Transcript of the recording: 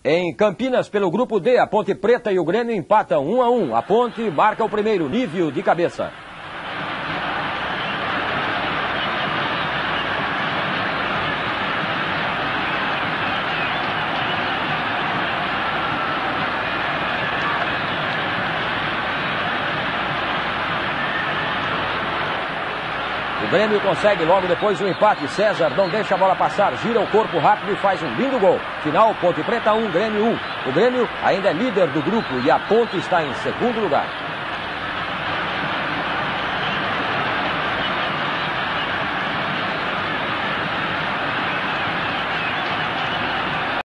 Em Campinas, pelo grupo D, a Ponte Preta e o Grêmio empatam 1 a 1. A Ponte marca o primeiro, Nívio de cabeça. O Grêmio consegue logo depois o empate. César não deixa a bola passar, gira o corpo rápido e faz um lindo gol. Final, Ponte Preta 1, Grêmio 1. O Grêmio ainda é líder do grupo e a Ponte está em segundo lugar.